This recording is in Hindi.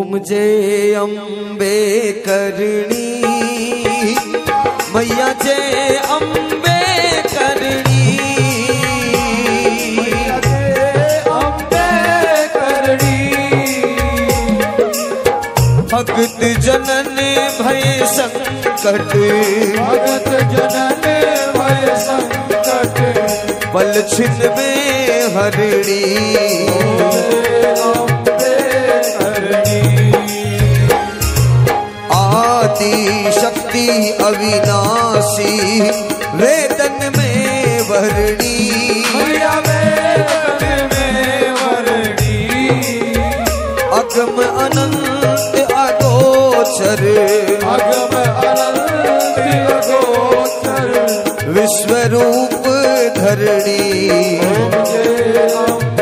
ओम जय अम्बे करणी मैया जय अम्बे करणी मैया जय अम्बे करणी भगत जनन भय संकट भगत जनन भय संकट बल छिन में हरणी आदि शक्ति अविनाशी वेदन में वरणी मैया वेदन में वरणी अगम अनंत अगोचर अगम अनंत अगोचर विश्वरूप धरणी ओम जय